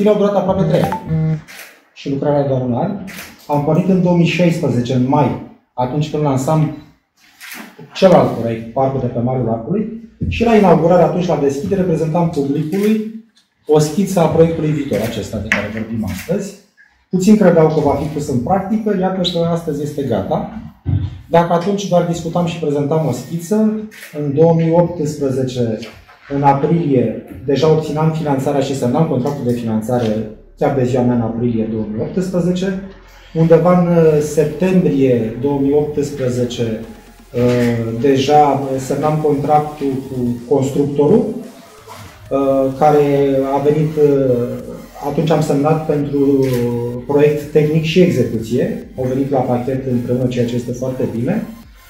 Discuțiile au durat aproape 3 ani și lucrarea doar un an. Am pornit în 2016, în mai, atunci când lansam celălalt proiect, Parcul de pe malul lacului, și la inaugurare, atunci la deschidere, prezentam publicului o schiță a proiectului viitor acesta de care vorbim astăzi. Puțin credeau că va fi pus în practică, iată că astăzi este gata. Dacă atunci doar discutam și prezentam o schiță, în 2018, în aprilie, deja obțineam finanțarea și semnam contractul de finanțare chiar de ziua mea în aprilie 2018. Undeva în septembrie 2018 deja semnam contractul cu constructorul, care a venit, atunci am semnat pentru proiect tehnic și execuție. Au venit la pachet împreună, ceea ce este foarte bine.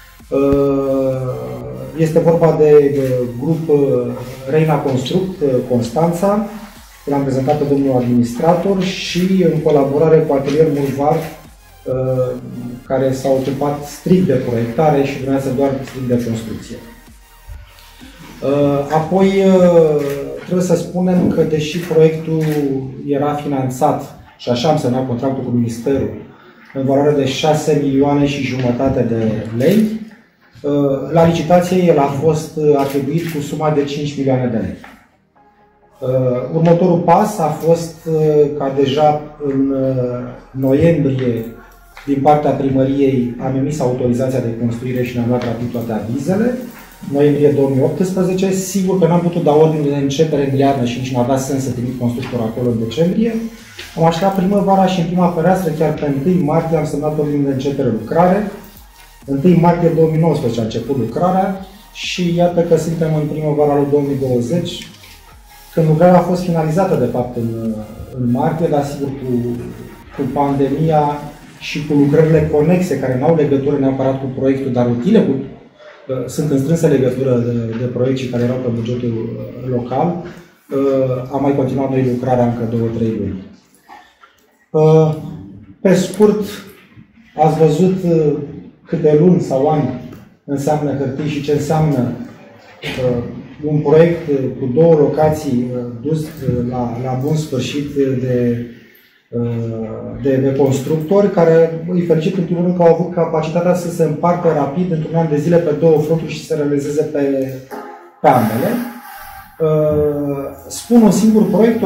Este vorba de grup Reina Construct, Constanța, l-am prezentat pe domnul administrator și în colaborare cu Atelier Murvar, care s-a ocupat strict de proiectare și urmează doar strict de construcție. Apoi, trebuie să spunem că deși proiectul era finanțat, și așa am semnat contractul cu Ministerul, în valoare de 6 milioane și jumătate de lei, la licitație el a fost atribuit cu suma de 5 milioane de lei. Următorul pas a fost ca deja în noiembrie, din partea primăriei, am emis autorizația de construire și ne-am luat rapid toate avizele. Noiembrie 2018. Sigur că n-am putut da ordine de începere în iarnă și nici n-a dat sens să trimit constructor acolo în decembrie. Am așteptat primăvara și în prima fereastră, chiar pe 1 martie, am semnat ordine de începere lucrare. 1 martie 2019 a început lucrarea și iată că suntem în primăvara lui 2020, când lucrarea a fost finalizată, de fapt, în martie, dar sigur cu pandemia și cu lucrările conexe, care nu au legătură neapărat cu proiectul, dar utile, sunt în strânsă legătură de proiect și care erau pe bugetul local, am mai continuat noi lucrarea încă 2-3 luni. Pe scurt, ați văzut câte luni sau ani înseamnă hârtii și ce înseamnă un proiect cu 2 locații dus la bun sfârșit de constructori, care îi felicit în primul rând că au avut capacitatea să se împartă rapid într-un an de zile pe 2 fronturi și să realizeze pe ambele. Spun un singur proiect,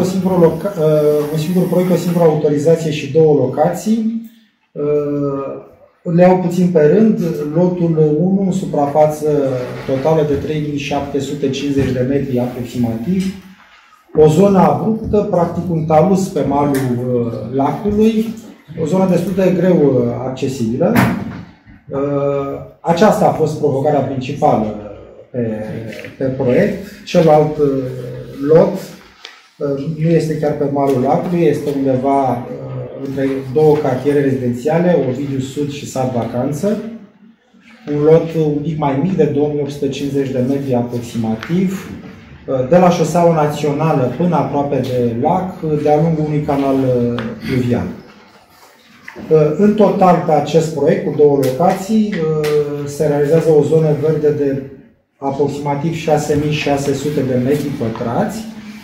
o singură autorizație și 2 locații. Le iau puțin pe rând. Lotul 1, suprafață totală de 3750 de metri aproximativ. O zonă abruptă, practic un talus pe malul lacului, o zonă destul de greu accesibilă. Aceasta a fost provocarea principală pe proiect. Celălalt lot nu este chiar pe malul lacului, este undeva între 2 cartiere rezidențiale, Ovidiu Sud și Sat Vacanță. Un lot un pic mai mic, de 2850 de metri aproximativ, de la șoseaua națională până aproape de lac, de-a lungul unui canal pluvial. În total, pe acest proiect, cu 2 locații, se realizează o zonă verde de aproximativ 6600 de metri pătrați.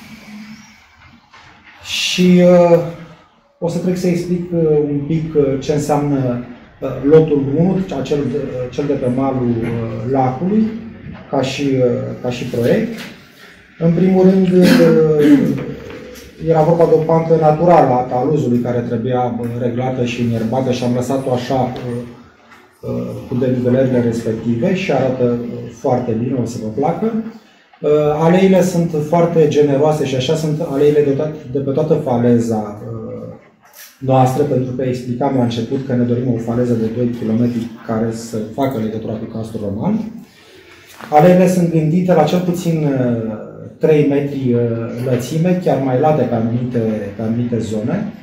Și o să trec să explic un pic ce înseamnă lotul 1, cel de pe malul lacului, ca și proiect. În primul rând, era vorba de o pantă naturală a taluzului care trebuia reglată și înierbată și am lăsat-o așa cu denivelările respective și arată foarte bine, o să vă placă. Aleile sunt foarte generoase și așa sunt aleile de pe toată faleza noastră, pentru că explicam la început că ne dorim o faleză de 2 km care să facă legătura cu Castul Roman. Aleile sunt gândite la cel puțin 3 metri lățime, chiar mai late pe anumite zone.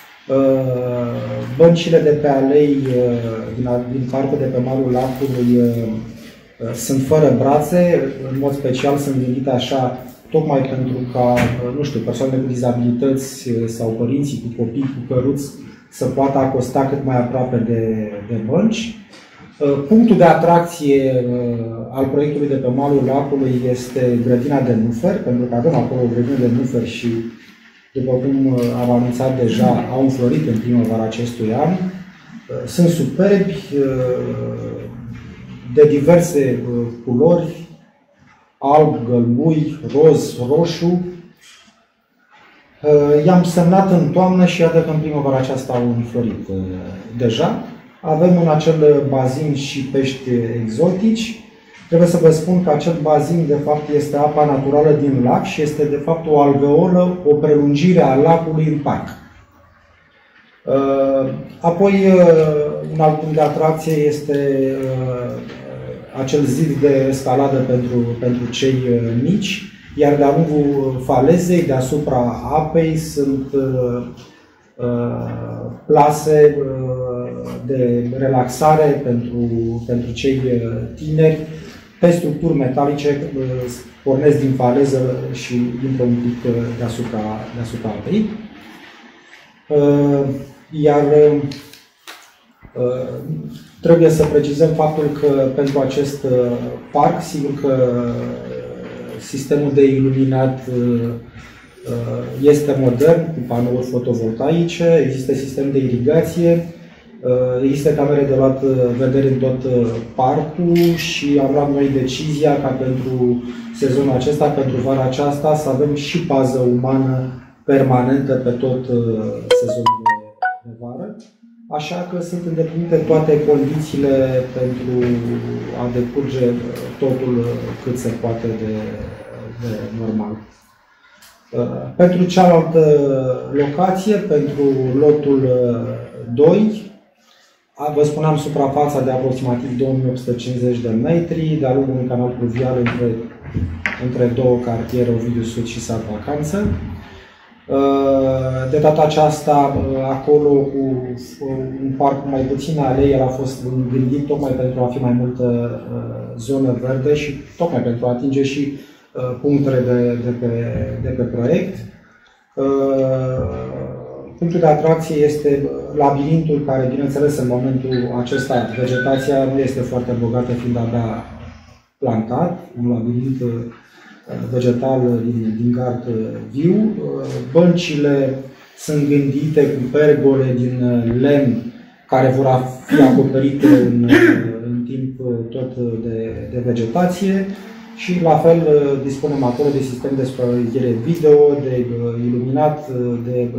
Băncile de pe alei din partea de pe malul lacului sunt fără brațe, în mod special sunt gândite așa, tocmai pentru ca, nu știu, persoanele cu dizabilități sau părinții cu copii cu căruți să poată acosta cât mai aproape de bănci. Punctul de atracție al proiectului de pe malul lacului este grădina de nufer, pentru că avem acolo o grădină de nufer și după cum am anunțat deja, au înflorit în primăvara acestui an. Sunt superbi, de diverse culori, alb, gălbui, roz, roșu. I-am semnat în toamnă și iată că în primăvara aceasta au înflorit deja. Avem în acel bazin și pești exotici. Trebuie să vă spun că acel bazin, de fapt, este apa naturală din lac și este, de fapt, o alveolă, o prelungire a lacului în parc. Apoi, un alt punct de atracție este acel zid de escaladă pentru cei mici, iar de-a lungul falezei, deasupra apei, sunt plase de relaxare pentru cei tineri, pe structuri metalice, pornesc din faleză și intră un pic deasupra apei. Iar trebuie să precizăm faptul că pentru acest parc, sigur că sistemul de iluminat este modern, cu panouri fotovoltaice, există sistem de irigație, există camere de luat vedere în tot parcul și am luat noi decizia ca pentru sezonul acesta, pentru vara aceasta, să avem și pază umană permanentă pe tot sezonul de vară. Așa că sunt îndeplinite toate condițiile pentru a decurge totul cât se poate de normal. Pentru cealaltă locație, pentru lotul 2, vă spuneam suprafața de aproximativ 2850 de metri, de-a lungul unui canal pluvial între două cartiere, Ovidiu Sud și Sat Vacanță. De data aceasta, acolo, cu un parc cu mai puține alei, el a fost gândit tocmai pentru a fi mai multă zonă verde și tocmai pentru a atinge și punctele de pe proiect. Punctul de atracție este labirintul, care, bineînțeles, în momentul acesta, vegetația nu este foarte bogată, fiind abia plantat, un labirint vegetal din gard viu. Băncile sunt gândite cu pergole din lemn, care vor fi acoperite în timp tot de vegetație. Și la fel dispunem acolo de sistem de supraveghere video, de iluminat, de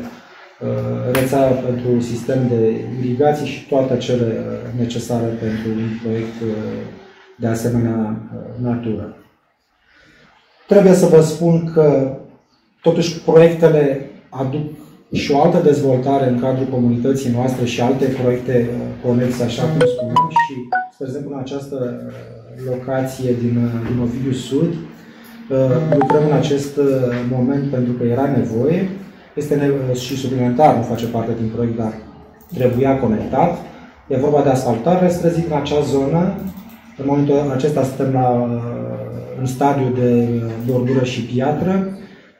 rețea pentru sistem de irigație și toate cele necesare pentru un proiect de asemenea natură. Trebuie să vă spun că totuși proiectele aduc și o altă dezvoltare în cadrul comunității noastre și alte proiecte conexe, așa cum spuneam, și, spre exemplu, în această locație din Ovidiu Sud, lucrăm în acest moment pentru că era nevoie, și suplimentar, nu face parte din proiect, dar trebuia conectat. E vorba de asfaltare străzii în acea zonă. În momentul acesta suntem în stadiu de bordură și piatră.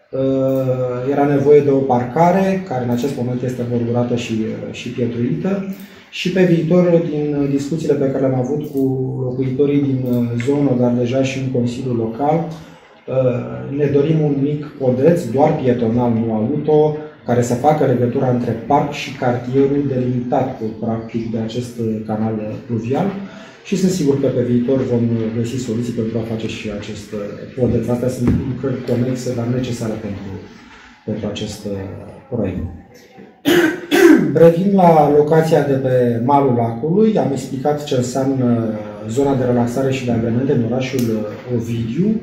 Era nevoie de o parcare, care în acest moment este bordurată și pietruită. Și pe viitor, din discuțiile pe care le-am avut cu locuitorii din zonă, dar deja și în Consiliul Local, ne dorim un mic podeț, doar pietonal, nu auto, care să facă legătura între parc și cartierul, delimitat practic de acest canal pluvial. Și sunt sigur că pe viitor vom găsi soluții pentru a face și acest podeț. Astea sunt lucrări conexe, dar necesare pentru acest proiect. Revin la locația de pe malul lacului. Am explicat ce înseamnă zona de relaxare și de agremente în orașul Ovidiu.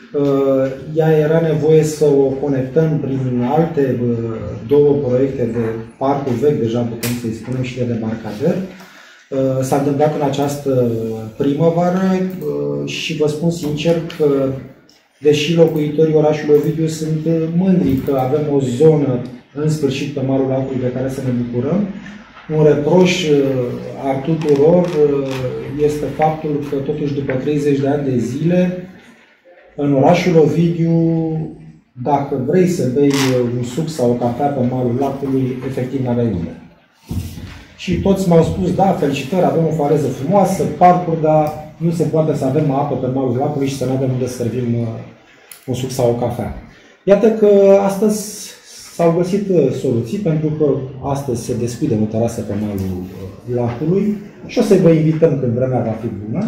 Ea era nevoie să o conectăm prin alte două proiecte de parcul vechi, deja putem să-i spunem, și de debarcader. S-a întâmplat în această primăvară și vă spun sincer că, deși locuitorii orașului Ovidiu sunt mândri că avem o zonă în sfârșit pe malul lacului de care să ne bucurăm, un reproș al tuturor este faptul că totuși după 30 de ani de zile, în orașul Ovidiu, dacă vrei să bei un suc sau o cafea pe malul lacului, efectiv n-aveai unde. Și toți m-au spus, da, felicitări, avem o faleză frumoasă, parcuri, dar nu se poate să avem apă pe malul lacului și să nu avem unde să servim un suc sau o cafea. Iată că astăzi S-au găsit soluții pentru că astăzi se deschide o terasă pe malul lacului și o să vă invităm când vremea va fi bună.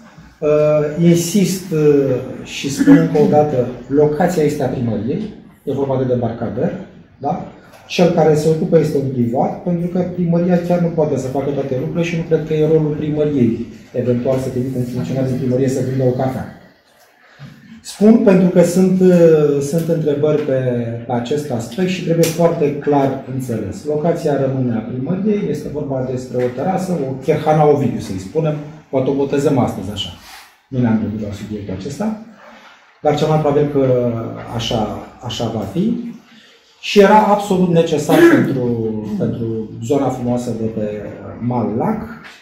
Insist și spun încă o dată, locația este a primăriei, e vorba de debarcader, da? Cel care se ocupă este un privat, pentru că primăria chiar nu poate să facă toate lucrurile și nu cred că e rolul primăriei, eventual să trimită un funcționar din primărie să vindă o cafea. Spun pentru că sunt întrebări pe acest aspect și trebuie foarte clar înțeles. Locația rămâne a primăriei, este vorba despre o terasă, o Cherhana Ovidiu, să-i spunem, poate o botezăm astăzi așa. Nu ne-am gândit la subiectul acesta, dar cel mai probabil că așa va fi. Și era absolut necesar pentru zona frumoasă de pe malul lac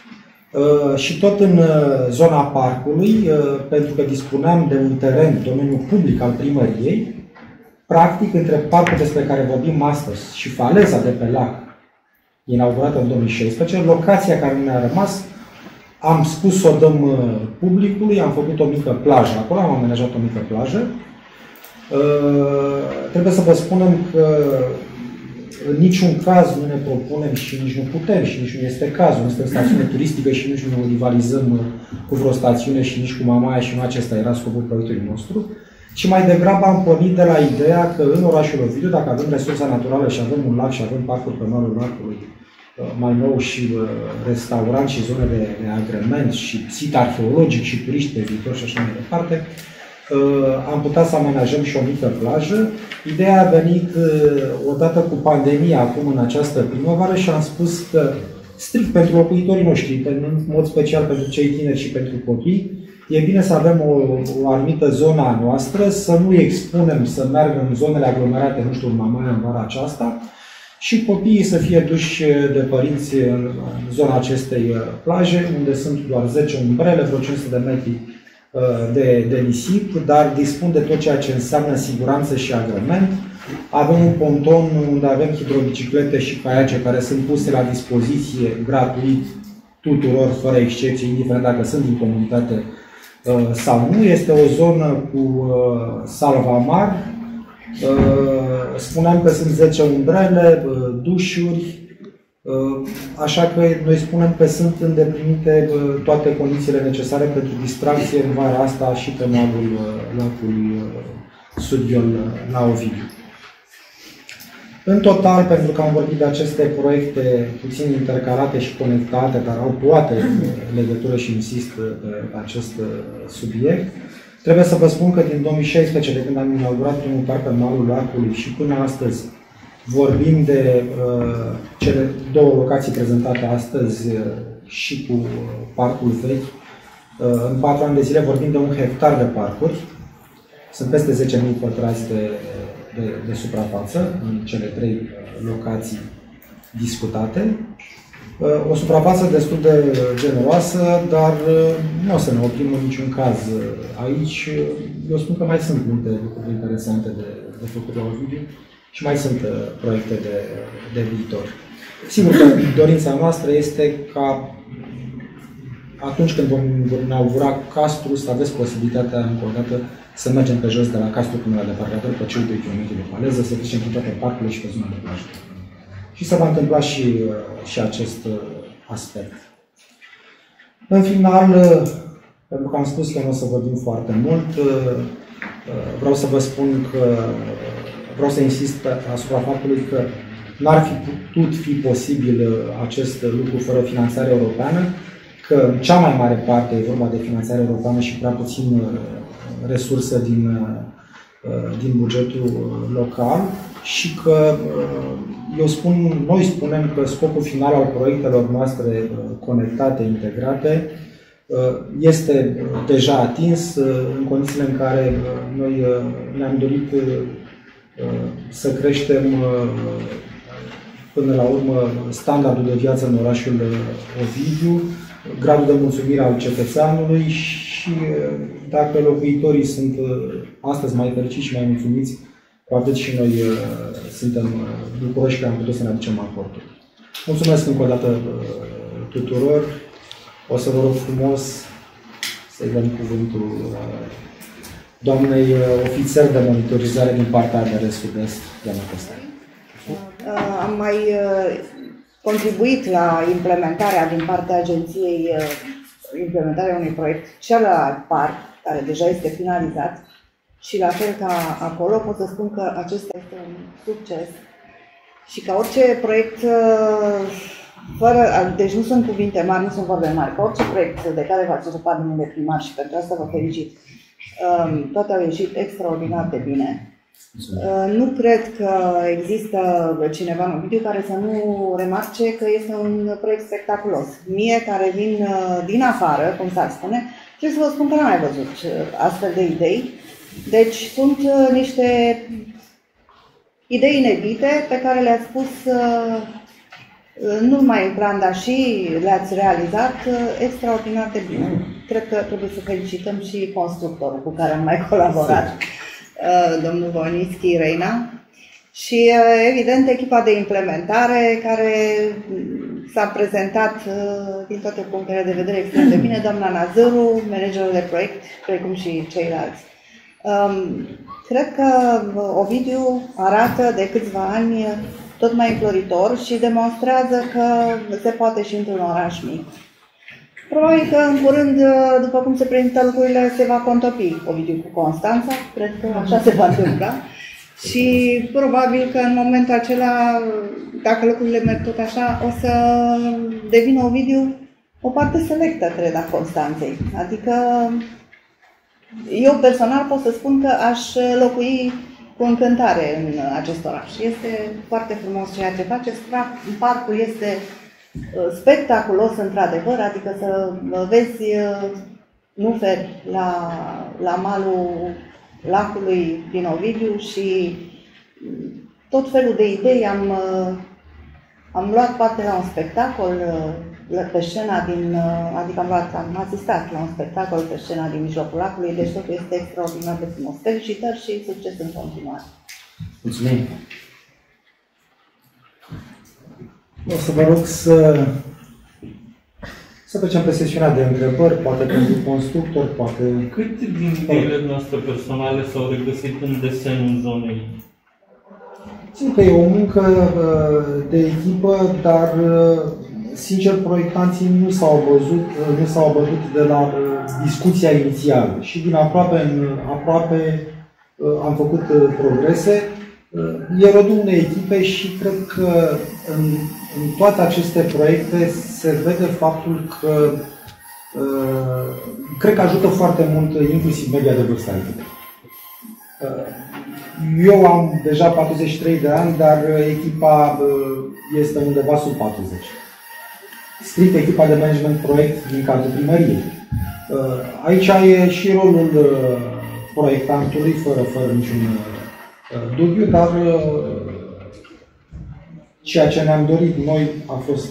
și tot în zona parcului, pentru că dispuneam de un teren, domeniul public al primăriei, practic între parcul despre care vorbim astăzi și faleza de pe lac, inaugurată în 2016, locația care ne-a rămas, am spus să o dăm publicului, am făcut o mică plajă acolo, am amenajat o mică plajă. Trebuie să vă spunem că în niciun caz nu ne propunem și nici nu putem și nici nu este cazul. Nu este o stațiune turistică și nici nu rivalizăm cu vreo stațiune și nici cu Mamaia și nu acesta era scopul proiectului nostru. Și mai degrabă am pornit de la ideea că în orașul Ovidiu, dacă avem resursa naturală și avem un lac și avem parcuri pe malul lacului mai nou și restaurant și zone de agrement și sit arheologic și turiști pe viitor și așa mai departe, am putea să amenajăm și o mică plajă. Ideea a venit odată cu pandemia, acum în această primăvară, și am spus că strict pentru locuitorii noștri, în mod special pentru cei tineri și pentru copii, e bine să avem o anumită zonă a noastră, să nu expunem să meargă în zonele aglomerate, nu știu, în Mamaia în vara aceasta, și copiii să fie duși de părinți în zona acestei plaje, unde sunt doar 10 umbrele, vreo 500 de metri de nisip, dar dispun de tot ceea ce înseamnă siguranță și agrement. Avem un ponton unde avem hidrobiciclete și caiace care sunt puse la dispoziție gratuit tuturor, fără excepție, indiferent dacă sunt din comunitate sau nu. Este o zonă cu salvamar. Spuneam că sunt 10 umbrele, dușuri, așa că noi spunem că sunt îndeplinite toate condițiile necesare pentru distracție în vara asta și pe malul lacului Sud-Ion la Ovidiu. În total, pentru că am vorbit de aceste proiecte puțin intercalate și conectate, dar au toate legătură și insist pe acest subiect, trebuie să vă spun că din 2016, de când am inaugurat primul parc pe malul lacului și până astăzi, vorbim de cele două locații prezentate astăzi și cu parcul vechi. În 4 ani de zile vorbim de 1 hectar de parcuri. Sunt peste 10.000 pătrați de suprafață în cele 3 locații discutate. O suprafață destul de generoasă, dar nu o să ne oprim în niciun caz aici. Eu spun că mai sunt multe lucruri interesante de făcut la Ovidiu și mai sunt proiecte de viitor. Sigur că dorința noastră este ca atunci când vom inaugura Castru să aveți posibilitatea, încă o dată, să mergem pe jos de la Castru până la departator, pe cei 2 km de faleză, să trecem prin toate parcurile și pe zona de plajă. Și se va întâmpla și acest aspect. În final, pentru că am spus că nu o să vorbim foarte mult, vreau să vă spun că vreau să insist asupra faptului că n-ar fi putut fi posibil acest lucru fără finanțare europeană, că în cea mai mare parte e vorba de finanțare europeană și prea puțin resurse din bugetul local și că noi spunem că scopul final al proiectelor noastre conectate, integrate, este deja atins în condițiile în care noi ne-am dorit să creștem până la urmă standardul de viață în orașul Ovidiu, gradul de mulțumire al cetățeanului și dacă locuitorii sunt astăzi mai fericiți și mai mulțumiți, cu atât și noi suntem bucuroși că am putut să ne aducem aportul. Mulțumesc încă o dată tuturor. O să vă rog frumos să-i dăm cuvântul doamnei ofițer de monitorizare din partea de Sud-Est, doamna Costari. Am mai contribuit la implementarea din partea agenției, implementarea unui proiect celălalt parc, care deja este finalizat. Și la fel ca acolo pot să spun că acesta este un succes. Și ca orice proiect, deci nu sunt cuvinte mari, nu sunt vorbe mari, ca orice proiect de care v-ați ocupat domnule primar și pentru asta vă felicit, toate au ieșit extraordinar de bine. Nu cred că există cineva în Ovidiu care să nu remarce că este un proiect spectaculos. Mie, care vin din afară, cum s-ar spune, trebuie să vă spun că n-am mai văzut astfel de idei. Deci sunt niște idei inedite pe care le-ați pus nu numai în plan, dar și le-ați realizat extraordinar de bine. Cred că trebuie să felicităm și constructorul cu care am mai colaborat, domnul Voinițchi Reina, și evident echipa de implementare care s-a prezentat din toate punctele de vedere extrem de bine, doamna Nazăru, managerul de proiect, precum și ceilalți. Cred că Ovidiu arată de câțiva ani tot mai înfloritor și demonstrează că se poate și într-un oraș mic. Probabil că în curând, după cum se prezintă lucrurile, se va contopi Ovidiu cu Constanța, cred că așa se va întâmpla. Și probabil că în momentul acela, dacă lucrurile merg tot așa, o să devină Ovidiu o parte selectă, cred, a Constanței. Adică eu personal pot să spun că aș locui cu încântare în acest oraș. Este foarte frumos ceea ce faceți. Parcul este spectaculos într-adevăr, adică să vezi nuferi la malul lacului din Ovidiu și tot felul de idei. Am luat parte la un spectacol pe scena adică am asistat la un spectacol pe scena din mijlocul lacului, deci totul este extraordinar de frumos. Felicitări și succes în continuare. Mulțumim! O să vă rog să trecem pe sesiunea de întrebări, poate pentru constructor, poate... Câte din ideile noastre personale s-au regăsit în desenul zonei? Țin că e o muncă de echipă, dar sincer proiectanții nu s-au abătut de la discuția inițială și din aproape în aproape am făcut progrese. E rodul unei echipe și cred că în toate aceste proiecte se vede faptul că cred că ajută foarte mult inclusiv media de vârstă a echipei. Eu am deja 43 de ani, dar echipa este undeva sub 40. Strict echipa de management proiect din cadrul primăriei. Aici e și rolul proiectantului, fără niciun dubiu, dar ceea ce ne-am dorit noi a fost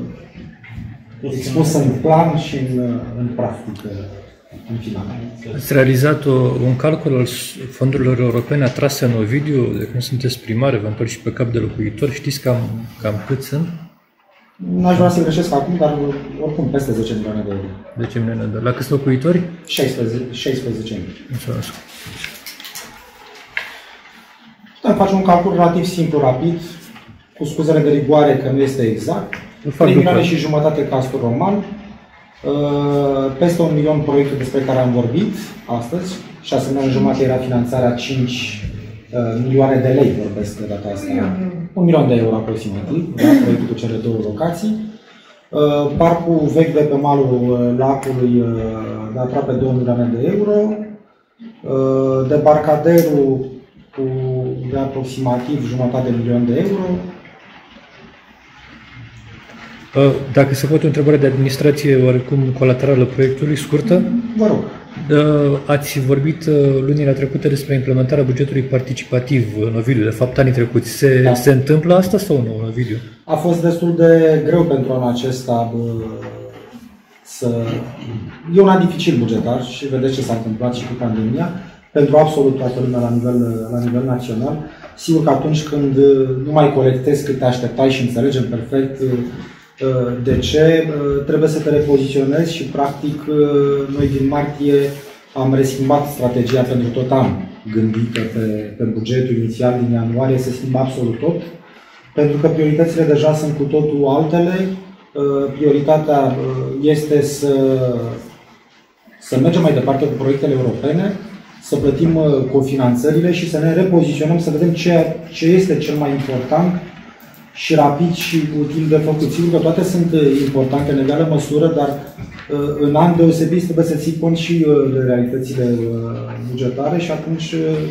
expus în plan și în practică, în final. Ați realizat un calcul al fondurilor europene atrase în Ovidiu, de când sunteți primar, vă întorci și pe cap de locuitori, știți cam cât sunt? N-aș vrea să greșesc acum, dar oricum peste 10 milioane de euro. 10 milioane de euro. La câți locuitori? 16 mii. Mulțumesc. Putem face un calcul relativ simplu, rapid, cu scuzele de rigoare că nu este exact. 3 milioane și jumătate castul roman, peste 1 milion proiectul despre care am vorbit astăzi, 6 milioane jumătate era finanțarea, 5 milioane de lei vorbesc de data asta, 1 milion de euro aproximativ, da, proiectul cu cele două locații. Parcul vechi de pe malul lacului de aproape 2 milioane de euro, debarcaderul de aproximativ jumătate de milion de euro. Dacă se poate o întrebare de administrație oarecum colaterală proiectului, scurtă. Vă rog. Ați vorbit lunile trecute despre implementarea bugetului participativ în Ovidiu, de fapt anii trecuți. Se întâmplă asta sau nu în Ovidiu? A fost destul de greu pentru anul acesta E un an dificil bugetar și vedeți ce s-a întâmplat și cu pandemia pentru absolut toată lumea la nivel național. Sigur că atunci când nu mai colectezi cât te așteptai și înțelegem perfect de ce, trebuie să te repoziționezi și practic noi din martie am reschimbat strategia pentru tot anul, gândită pe bugetul inițial din ianuarie, se schimbă absolut tot. pentru că prioritățile deja sunt cu totul altele. Prioritatea este să mergem mai departe cu proiectele europene, să plătim cofinanțările și să ne repoziționăm, să vedem ce este cel mai important și rapid și util de făcut. Sigur că toate sunt importante în egală măsură, dar în an deosebit trebuie să ții cont și de realitățile bugetare și atunci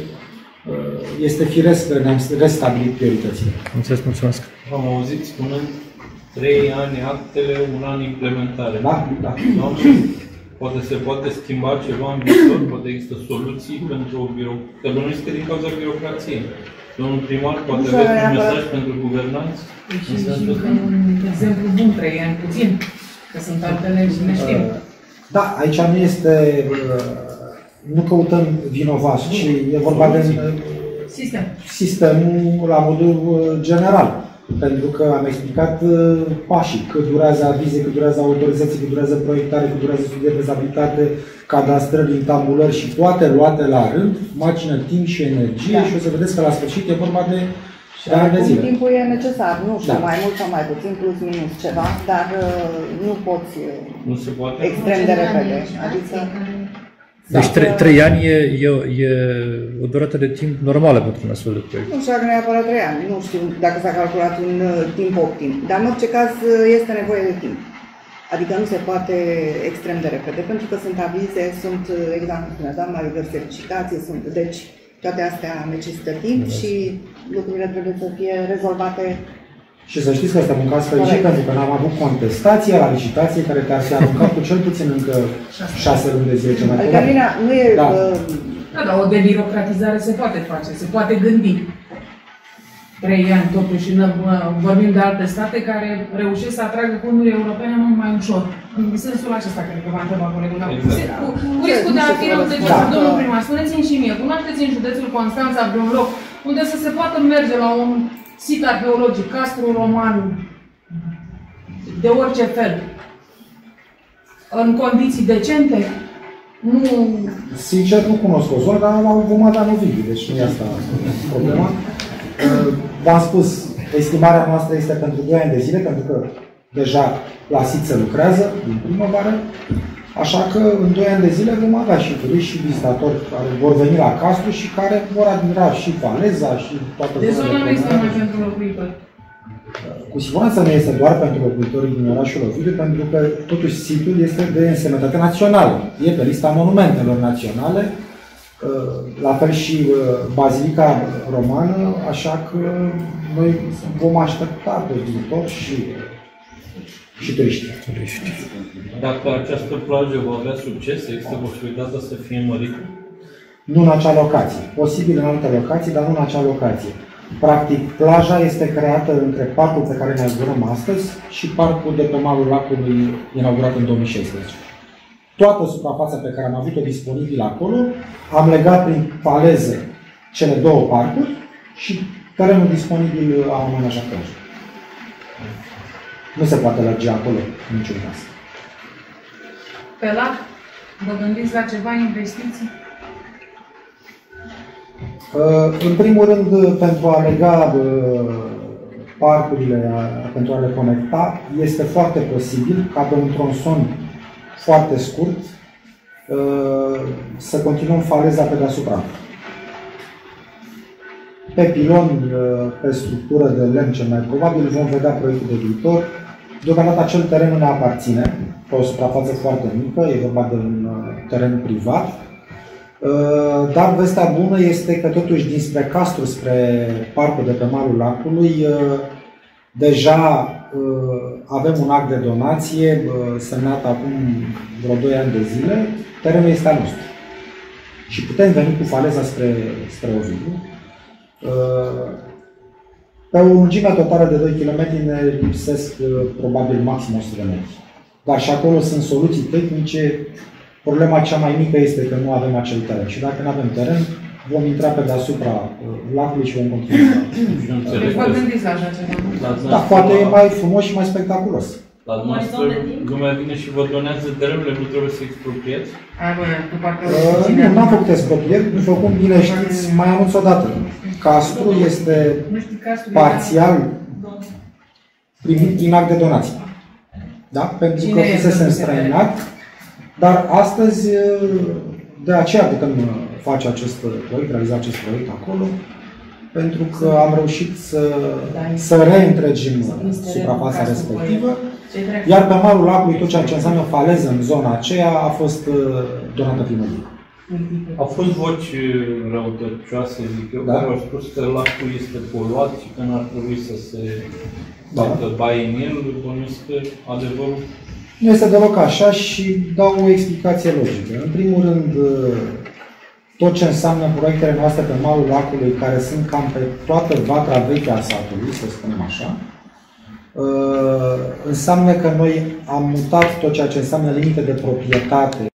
este firesc că ne-am restabilit prioritățile. Mulțumesc. V-am auzit spunând 3 ani actele, 1 an implementare. Da? Da. Poate se poate schimba ceva în viitor, poate există soluții pentru o birocrație. Că bănuiesc că din cauza birocrației. Domnul primar, poate aveți un mesaj pentru guvernanți? Și un exemplu bun, 3 ani puțin, că sunt altele și ne știm. Da, aici nu este... Nu căutăm vinovați, ci e vorba de sistemul la modul general. Pentru că am explicat pașii, cât durează avize, cât durează autorizații, cât durează proiectare, cât durează studii de fezabilitate, cadastrări, intabulări și toate luate la rând, macină, timp și energie și o să vedeți că la sfârșit e vorba de ani de zile. Timpul e necesar, nu știu, mai mult sau mai puțin, plus minus ceva, dar nu poți extrem de repede. Adică... Deci 3 ani e o durată de timp normală pentru un astfel de proiect. Nu știu dacă neapărat 3 ani, nu știu dacă s-a calculat un timp optim, dar în orice caz este nevoie de timp. Adică nu se poate extrem de repede, pentru că sunt avize, sunt examene, doamna, certificații, sunt, deci toate astea necesită timp și lucrurile trebuie să fie rezolvate. Și să știți că este un caz fericit pentru că n-am avut contestație la licitație care te-ar fi aruncat cu cel puțin încă 6 luni de zile ce mai adică nu e... Da, dar o debirocratizare se poate face, se poate gândi. 3 ani totuși, vorbim de alte state care reușesc să atragă fonduri europene mult mai ușor. În sensul acesta, cred că v-a întrebat colegul meu. Cu riscul de a fi răutăcios, domnul primar, spuneți-mi și mie, cunoașteți în județul Constanța vreun loc unde să se poată merge la un sit arheologic, castru roman, de orice fel, în condiții decente? Nu... Sincer, nu cunosc o zonă, dar vom avea Ovidiu, deci nu e asta problema. V-am spus, estimarea noastră este pentru 2 ani de zile, pentru că deja la sit se lucrează din primăvară, așa că în 2 ani de zile vom avea și turiști și vizitatori care vor veni la castru și care vor admira și Faleza și toată zona. De zona nu este numai pentru locuitori. Cu siguranță nu este doar pentru locuitorii din orașul Ovidiu, pentru că totuși situl este de însemnătate națională. E pe lista monumentelor naționale, la fel și Bazilica Romană, așa că noi vom aștepta pe viitor și turiști. Dacă această plajă va avea succes, există posibilitatea să fie mărită? Nu în acea locație. Posibil în alte locații, dar nu în acea locație. Practic, plaja este creată între parcul pe care ne inaugurăm astăzi și parcul de pe malul lacului inaugurat în 2016. Toată suprafața pe care am avut-o disponibilă acolo, am legat prin faleze cele 2 parcuri și terenul disponibil am amenajat plajă. Nu se poate merge acolo, în niciun caz. Pe lac, vă gândiți la ceva investiții? În primul rând, pentru a lega parcurile, pentru a le conecta, este foarte posibil ca pe un tronson foarte scurt să continuăm faleza pe deasupra. Pe piloni, pe structură de lemn cel mai probabil, vom vedea proiectul de viitor. Deocamdată acel teren nu ne aparține, pe o suprafață foarte mică, e vorba de un teren privat. Dar vestea bună este că totuși dinspre Castru, spre parcul de pe malul lacului, deja avem un act de donație semnat acum vreo 2 ani de zile. Terenul este al nostru. Și putem veni cu faleza spre Ovidiu. Pe o lungime totală de 2 km ne lipsesc probabil maxim 100 de metri. Dar și acolo sunt soluții tehnice. Problema cea mai mică este că nu avem acel teren. Și dacă nu avem teren, vom intra pe deasupra lacului și vom continua. Deci vă gândiți la așa ceva? Da, poate e mai frumos și mai spectaculos. La dumneavoastră, lumea vine și vă donează terenurile, nu trebuie să expropriați? Nu, n-am făcut exproprieri, după cum bine știți, mai anunț o dată. Castru este parțial Primit prin act de donație. Da? Pentru Cine că e fusese domnul înstrăinat. Dar astăzi, de aceea de când face acest proiect, realiza acest proiect acolo, pentru că am reușit să reîntregim suprafața respectivă, iar pe malul lacului tot ceea ce înseamnă faleză în zona aceea a fost donată primăriei. Au fost voci răutăcioase, zic eu, care au spus că lacul este poluat și că n-ar trebui să se facă baie în el. Bănuiesc că adevărul Nu este deloc așa și dau o explicație logică. În primul rând, tot ce înseamnă proiectele noastre pe malul lacului, care sunt cam pe toată vatra veche a satului, să spunem așa, înseamnă că noi am mutat tot ceea ce înseamnă limite de proprietate